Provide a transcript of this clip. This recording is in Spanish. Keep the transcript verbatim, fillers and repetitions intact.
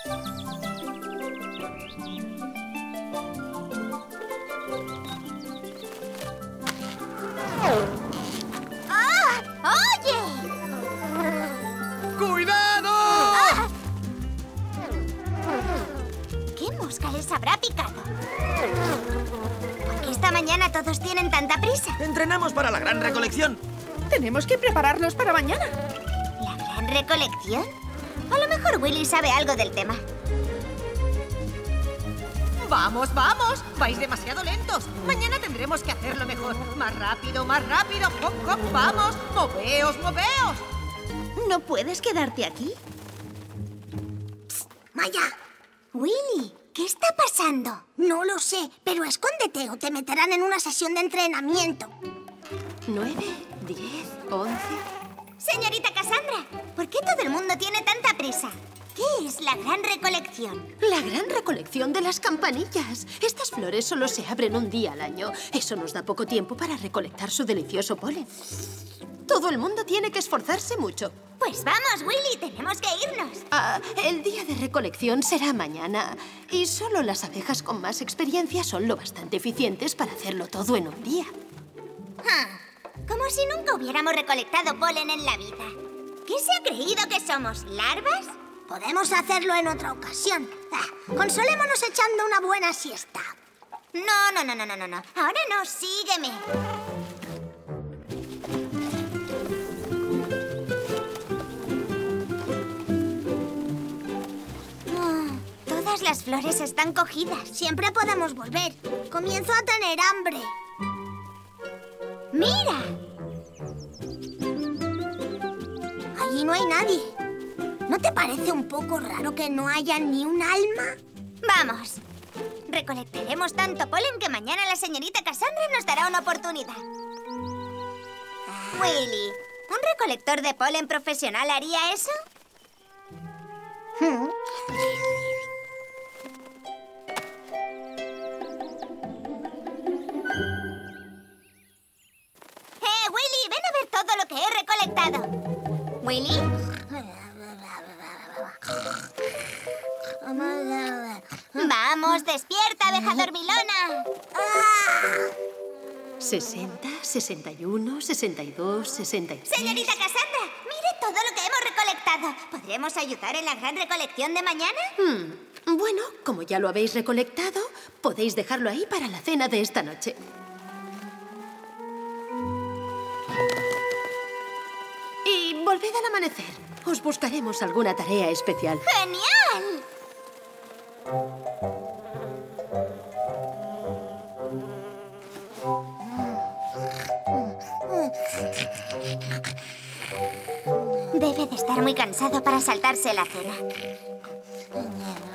¡Ah! ¡Oye! ¡Cuidado! ¡Ah! ¿Qué mosca les habrá picado? ¿Por qué esta mañana todos tienen tanta prisa? Entrenamos para la gran recolección. Tenemos que prepararlos para mañana. ¿La gran recolección? A lo mejor Willy sabe algo del tema. ¡Vamos, vamos! ¡Vais demasiado lentos! Mañana tendremos que hacerlo mejor. ¡Más rápido, más rápido! ¡Hop, hop! ¡Vamos! ¡Moveos, moveos! ¿No puedes quedarte aquí? ¡Maya! Willy, ¿qué está pasando? No lo sé, pero escóndete o te meterán en una sesión de entrenamiento. Nueve, diez, once... Señorita Cassandra, ¿por qué todo el mundo tiene tanta prisa? ¿Qué es la gran recolección? La gran recolección de las campanillas. Estas flores solo se abren un día al año. Eso nos da poco tiempo para recolectar su delicioso polen. Todo el mundo tiene que esforzarse mucho. Pues vamos, Willy, tenemos que irnos. Ah, el día de recolección será mañana. Y solo las abejas con más experiencia son lo bastante eficientes para hacerlo todo en un día. Ah, como si nunca hubiéramos recolectado polen en la vida. ¿Qué se ha creído que somos, larvas? Podemos hacerlo en otra ocasión. Ah, consolémonos echando una buena siesta. No, no, no, no, no, no, no. Ahora no, sígueme. Ah, todas las flores están cogidas. Siempre podemos volver. Comienzo a tener hambre. ¡Mira! Allí no hay nadie. ¿No te parece un poco raro que no haya ni un alma? Vamos. Recolectaremos tanto polen que mañana la señorita Cassandra nos dará una oportunidad. Willy, ¿un recolector de polen profesional haría eso? ¡Eh, Willy! ¡Ven a ver todo lo que he recolectado! ¿Willy? ¡Vamos, despierta, abeja dormilona! sesenta, sesenta y uno, sesenta y dos, sesenta y tres... Señorita Cassandra, mire todo lo que hemos recolectado. ¿Podremos ayudar en la gran recolección de mañana? Hmm, bueno, como ya lo habéis recolectado, podéis dejarlo ahí para la cena de esta noche. Y volved al amanecer. Os buscaremos alguna tarea especial. ¡Genial! Debe de estar muy cansado para saltarse la cena.